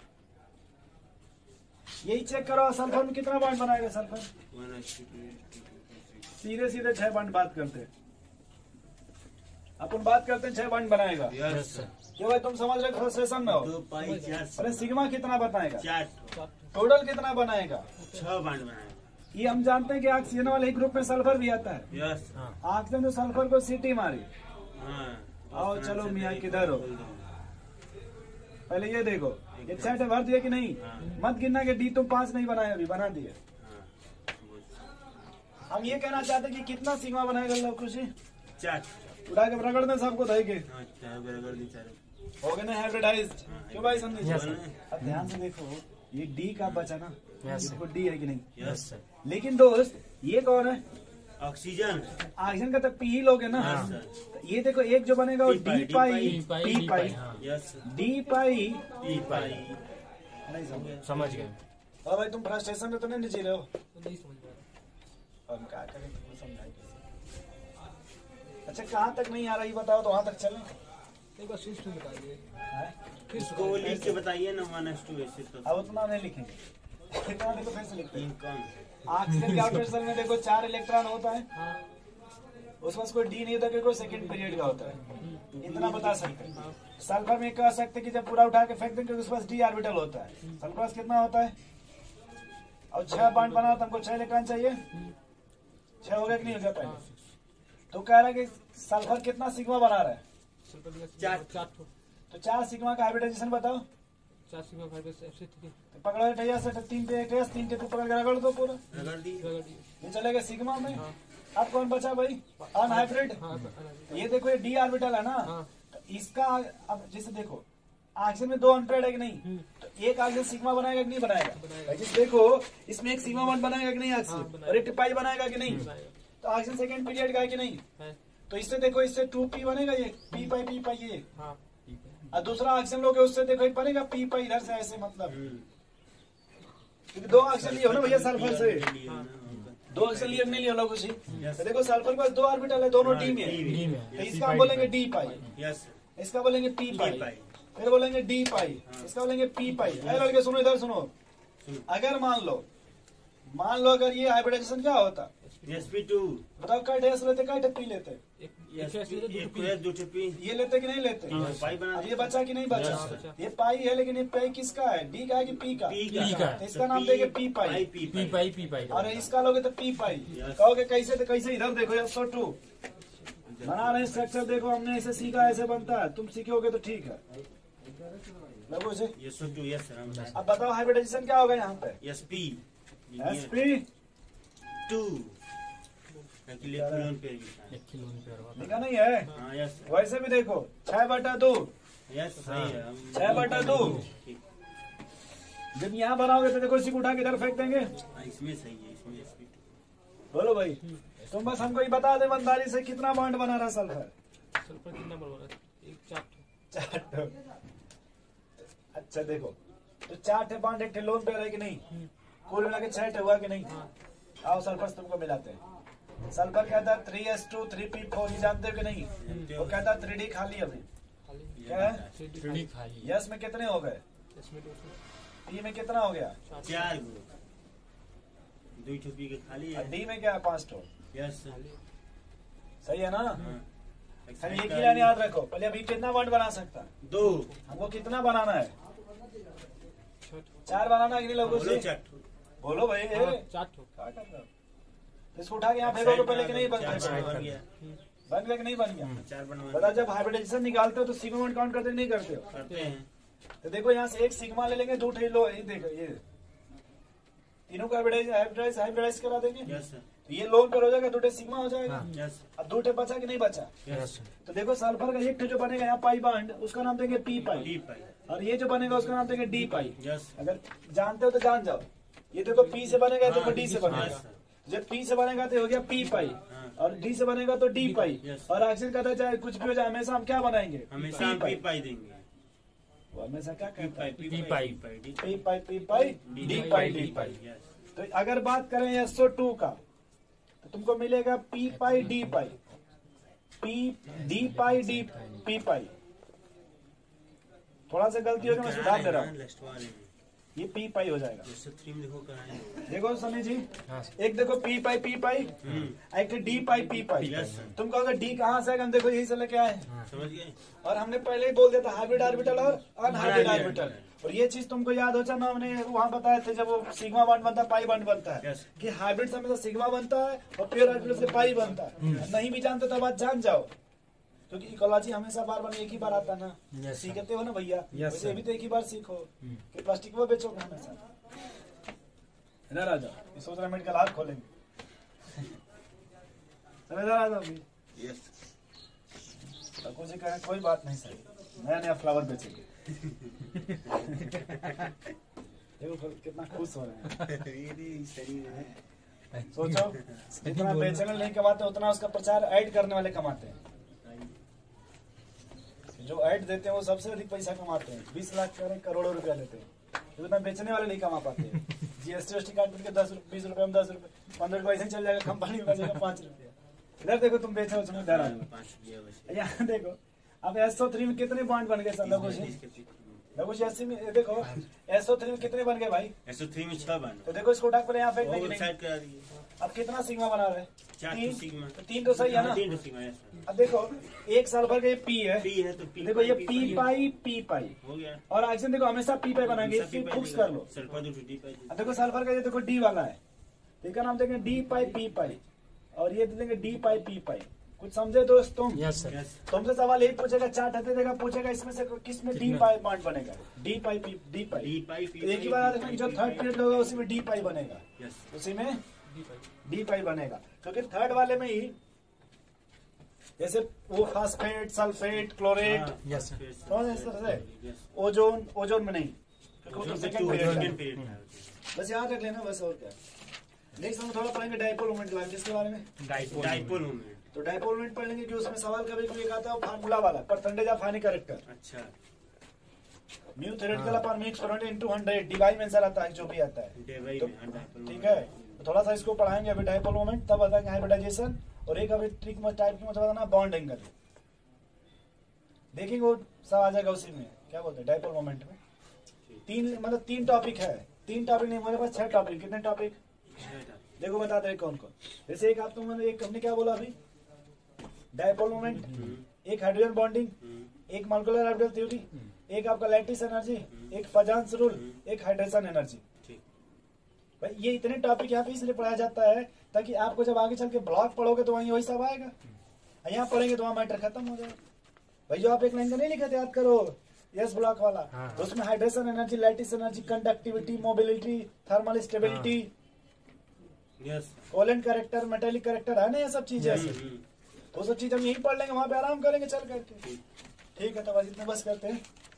यही चेक करो, सल्फर में कितना बॉन्ड बनाएगा sulphur? One s two two s two two six. सीधे सीधे छह बॉन्ड बात करते हैं अपन, बात करते हैं छह बॉन्ड बनाएगा। Yes yes sir. सर। क्यों भाई, तुम समझ रहे हो? सेशन में हो। दो पाई चार अरे सिग्मा कितना बताएगा? चार टोटल कितना बनाएगा? छह बांड बनाए। ये हम जानते हैं कि ऑक्सीजन वाले ही ग्रुप में सल्फर भी आता है। यस। हाँ ऑक्सीजन तो सल्फर को सीटी मारी। हाँ। आओ, चलो मियाँ, किधर हो? बोल दो। पहले ये देखो, ये सेट भर दिया कि नहीं? हाँ। मत गिनना कि डी तुम पांच नहीं बनाए, अभी बना दिए। हाँ। बोल। हम ये कहना चाहते हैं कि कितना सिग्मा बनाएगा लव खुशी? चार। उड़ा के रगड़ दें सबको धई के, हाँ चार बराबर दी चार। हो गए ना हाइब्रिडाइज? क्यों भाई समझे? Yes, sir. अब ध्यान से देखो, ये डी का बचा ना, Yes, ये sir. देखो डी है कि नहीं? Yes sir. लेकिन दोस्त ये कौन है? ऑक्सीजन। ऑक्सीजन का तो पी ही लोगे ना। हाँ, सर। तो ये देखो एक जो बनेगा वो d pi, d d pi pi, d pi p d pi pi हाँ yes. D pi. T pi. नहीं समझे? समझ गए। और भाई तुम फ्रस्ट्रेशन में तो नहीं जी रहे हो? तो नहीं समझ पा रहा। और हम क्या करें, तुमको समझाएं कैसे? अच्छा कहाँ तक नहीं आ रहा ये बताओ, तो वहाँ तक चलें। एक बार स्विच टू बताइए, हैं? फिर इसको वो लिख के बताइए ना वन एस टू ऐसे तो। अब उतना नहीं लिखेंगे, इतना देखो फिर से लिखते तीन हैं। कम। ऑक्सीजन के आउटर शेल में देखो चार इलेक्ट्रॉन होता है, हाँ उसके पास कोई डी नहीं होता, कोई सेकंड पीरियड का होता है, इतना बता सकते हैं। सल्फर में कह सकते हैं कि जब पूरा उठा के फेंक देंगे उसके पास डी ऑर्बिटल होता है। सल्फर पास कितना होता है, और छह बॉन्ड बना तो हमको छह इलेक्ट्रॉन चाहिए, छह हो गया कि नहीं हो गया पहले। तो कह रहा है कि सल्फर कितना सिग्मा बना रहा है, चार चार ठो तो चार सिग्मा का हाइब्रिडाइजेशन बताओ। चार sigma five F C three तो पकड़ो ठैया से तीन पे एक तीन के पकड़ के रगड़ दो पूरा, रगड़ दी। रगड़ दिए। ये चलेगा सिग्मा में। हाँ। अब कौन बचा भाई, अनहाइब्रिड। हाँ ये देखो ये डी ऑर्बिटल है ना, हाँ। तो इसका अब जैसे देखो ऑक्सीजन में दो अनपेड है कि नहीं, हम्म। तो एक ऑक्सीजन सिग्मा बनाएगा कि नहीं बनाएगा, बनाएगा। भाई जिस देखो इसमें एक सिग्मा बॉन्ड बनाएगा कि नहीं हाँ, ऑक्सीजन, बनाएगा। और एक पाई बनाएगा कि नहीं, बनाएगा। तो ऑक्सीजन सेकंड पीरियड का है कि नहीं, है। तो इससे देखो इससे टू पी बनेगा, ये पी पाई पी पाई ये, हाँ और दूसरा ऑक्सीजन लोगे उससे देखो एक बनेगा पी पाई इधर से ऐसे, मतलब हम्म। क्योंकि दो ऑक्सीजन लिए हो ना भैया सल्फर से, हाँ। दो ऑक्सीजन लिए नहीं लिया लोग कुछ ही। तो देखो सल्फर के पास दो ऑर्बिटल है, दोनों डी में है, डी में तो इसका हम बोलेंगे डी पाई, यस इसका बोलेंगे पी डी पाई, पाई। फिर बोलेंगे डी पाई, इसका बोलेंगे पी पाई। अरे लड़के सुनो इधर सुनो, अगर मान लो मान लो अगर ये हाइब्रिडाइजेशन क्या होता, एस पी टू बताओ कट एस लेते कट पी लेते, एक यस एक ऐसे दो एक पी को दो टिप्पी ये लेते कि नहीं लेते, पाई बना अब ये बचा कि नहीं बचा, बचा। ये पाई है लेकिन ये पाई किसका है, डी का है कि पी का, पी पी का। तो इसका नाम देंगे p pi, p p pi p pi और इसका लोगे तो पी पाई। Yes. कहोगे कैसे, तो कैसे इधर देखो ये सो टू बना रहे स्ट्रक्चर, देखो हमने ऐसे सीखा ऐसे बनता है, तुम सीखोगे तो ठीक है। लगो इसे, यस टू यस सर हम अब बताओ हाइब्रिडाइजेशन क्या होगा यहाँ पे, s p s p two electron पे एक किलो में पेड़ हुआ। लिखा नहीं है, हाँ यस वैसे भी देखो छह बटा दो, यस सही है हम- छह बटा दो, ठीक। जब यहाँ बनाओगे तो देखो इसी को उठा के इधर फेंक देंगे। हाँ, इसमें सही है, इसमें एस पी टू बोलो भाई, तुम बस हमको ये बता दे ईमानदारी से कितना बॉन्ड बना रहा सल्फर, सल्फर कितना बड़ा होगा, एक चार ठो। चार ठो। अच्छा देखो, तो चार ठे बॉन्ड एक ठे लोन पे रहे कि नहीं, कुल मिला के छह ठे हुआ कि नहीं। आओ सल्फर से तुमको मिलाते हैं। सल्फर कहता है three s two three p four, ये जानते हो कि नहीं, वो कहता है थ्री डी खाली अभी, खाली क्या है, थ्री खाली यस में कितने हो गए, इसमें दो ठो, पी में कितना हो गया, चार चार गो दो टोपी के खाली और है डी में क्या है, पांच ठो। यस सही है ना, हाँ। खाली एक ही लाइन याद रखो। पहले अभी कितना बॉन्ड बना सकता है, दो हमको कितना बनाना है, छह ठो। चार बनाना है कि नहीं लोगों बोलो से, चार ठो। बोलो भाई हाँ, ए, चार ठो। क्या कर रहे हो? इसको उठा के यहाँ फेंकोगे पहले कि नहीं बन चार गया, बन गया बन गया कि नहीं बन गया। चार बनवा बता, जब हाइब्रिडाइजेशन निकालते हो तो सिग्मा बॉन्ड काउंट करते हो कि नहीं करते हो, करते हैं तो देखो यहाँ से एक सिग्मा ले लेंगे, दो ठे लो, ये देखो ये तीनों को हाइब्रिडाइज हाइब्रिडाइज हाइब्रिडाइज करा देंगे, यस सर तो ये लोन पर हो जाएगा, दो ठे सिग्मा हो जाएगा। हाँ। यस अब दो ठे बचा कि नहीं बचा, यस तो देखो सल्फर का एक ठे जो बनेगा यहाँ पाई बॉन्ड, उसका नाम देंगे पी पाई, डी पाई और ये जो बनेगा उसका नाम देंगे डी पाई। यस अगर जानते हो तो जान जाओ, ये देखो पी से बनेगा तो डी से हाँ, बनेगा, सर। जब पी से बनेगा तो हो गया पी पाई, हाँ। और डी से बनेगा तो डी पाई, Yes. और ऑक्सीजन कहता है चाहे कुछ भी हो जाए हमेशा हम क्या बनाएंगे, हमेशा हम पी पाई देंगे वो हमेशा क्या पी कहता पाई है, p pi pi d p pi p pi d pi d pi. Yes तो अगर बात करें एस ओ टू का, तो तुमको मिलेगा p pi d pi, p d pi d p pi. थोड़ा सा गलती होगी मैं सुधार दे रहा हूँ, लास्ट वाले में ये पी पाई हो जाएगा। जैसे थ्री में देखो कहाँ है देखो सनी जी, हाँ एक देखो पी पाई पी पाई, एक d pi p pi. Yes तुम कहोगे डी कहाँ से आएगा, हम देखो यही से लेके आए, समझ गए और हमने पहले ही बोल दिया था हाइब्रिड ऑर्बिटल और अनहाइब्रिड ऑर्बिटल। और ये चीज तुमको याद हो चाहे ना, हमने वहाँ बताए थे जब वो सिग्मा बॉन्ड बनता है पाई बॉन्ड बनता है, Yes. कि हाइब्रिड से हमेशा सिग्मा बनता है और प्योर ऑर्बिटल से पाई बनता है। नहीं भी जानते तो बात जान जाओ, क्योंकि इकोलॉजी हमेशा बार बार एक ही बार आता ना, Yes, sir. सीखते हो ना भैया, Yes, वैसे sir. भी तो एक ही बार सीखो कि प्लास्टिक वो बेचोगे हमेशा। इधर आ जाओ, ये सोच रहा मेडिकल हाथ खोलेंगे। चलो इधर आ जाओ अभी। यस कुछ ही कहें कोई बात नहीं सर, नया नया फ्लावर बेचेंगे। देखो फिर कितना खुश हो रहे हैं, ये सही है सोचो जितना बेचने वाले नहीं कमाते उतना उसका प्रचार ऐड करने वाले कमाते हैं। जो ऐड देते हैं वो सबसे अधिक पैसा कमाते हैं, बीस लाख करें करोड़ों रुपया लेते हैं, उतना बेचने वाले नहीं कमा पाते हैं। जीएसटी एसटी काट के दस बीस रुपए में दस रुपए पंद्रह रुपए ऐसे ही चल जाएगा, कंपनी में बचेगा पांच रुपया। इधर देखो तुम बेचो उसमें इधर आ जाओ। पाँच किया वैसे यहाँ देखो अब एस ओ थ्री में कितने बॉन्ड बन गए सब लोगों से, देखो अस्सी में देखो एस ओ थ्री में कितने बन गए भाई? एस ओ थ्री में छह बन तो देखो इसको उठा कर यहाँ फेंक वो नहीं साइड करा दिए। अब कितना सिग्मा बना रहे हैं? चार तीन। तो सिग्मा। तो तीन तो सही है ना? तीन तो सिग्मा है सर। अब देखो एक साल भर का ये पी है, पी है तो पी देखो ये पी पाई पी पाई हो गया। और एक्शन देखो हमेशा पी पाई बनाएंगे, सब पी इसको पाई फिक्स कर लो। सल्फर दो डी पाई। अब देखो साल भर का ये देखो डी वाला है, ठीक है ना? हम देखेंगे डी पाई पी पाई और ये दे देंगे डी पाई पी पाई। कुछ समझे दोस्त तुम? Yes sir. यस तुमसे सवाल यही पूछेगा, चार्ट हटे देगा, पूछेगा इसमें से किस में डी पाई बॉन्ड बनेगा? D pi p d pi. D pi p तो एक ही बात है, जो थर्ड पीरियड होगा उसी में डी पाई बनेगा, यस उसी में डी पाई बनेगा, क्योंकि थर्ड वाले में ही जैसे वो phosphate sulphate chlorate yes sir. समझ इस तरह से, ओजोन ओजोन में नहीं, क्योंकि वो तो सेकंड पीरियड है। पीरियड बस याद रख लेना बस, और क्या। नेक्स्ट हम थोड़ा पढ़ेंगे डाइपोल मोमेंट लाइन, जिसके बारे में डाइपोल मोमेंट। तो डाइपोल मोमेंट पढ़ लेंगे कि उसमें सवाल कभी कभी एक आता है फार्मूला वाला, परसेंटेज ऑफ हानि करेक्टर, अच्छा mu theoretical upon mu exponential into hundred, डिवाई में आंसर आता है जो भी आता है, डेवाई तो- में हाँ, डाइपोल ठीक है। तो थोड़ा सा इसको पढ़ाएंगे अभी डाइपोल मोमेंट, तब बताएंगे हाइब्रिडाइजेशन, और एक अभी ट्रिक में टाइप की मतलब बताना बॉन्ड एंगल, देखेंगे वो सब आ जाएगा उसी में। क्या बोलते हैं डाइपोल मोमेंट में तीन मतलब तीन टॉपिक है, तीन टॉपिक नहीं मेरे पास छह टॉपिक। कितने टॉपिक देखो बताते हैं कौन कौन। जैसे एक आप तुम एक हमने क्या बोला अभी, डाइपोल मोमेंट, एक हाइड्रोजन बॉन्डिंग, एक मॉलिक्यूलर ऑर्बिटल थ्योरी, एक आपका लैटिस एनर्जी, एक फजान्स रूल, एक हाइड्रेशन एनर्जी। ठीक। भाई ये इतने टॉपिक यहाँ पे इसलिए पढ़ाया जाता है ताकि आपको जब आगे चल के ब्लॉक पढ़ोगे तो वहीं वही सब आएगा, यहाँ पढ़ेंगे तो वहाँ मैटर खत्म हो जाएगा। भाई जो आप एक लाइन का नहीं लिखे थे याद करो, यस ब्लॉक वाला, तो उसमें hydration energy, lattice energy, conductivity, mobility, thermal stability, yes covalent character, metallic character है ना, ये सब चीजें ऐसे। वो सब चीज हम यही पढ़ लेंगे, वहां पे आराम करेंगे चल करके। ठीक है, तो बस इतने बस करते हैं।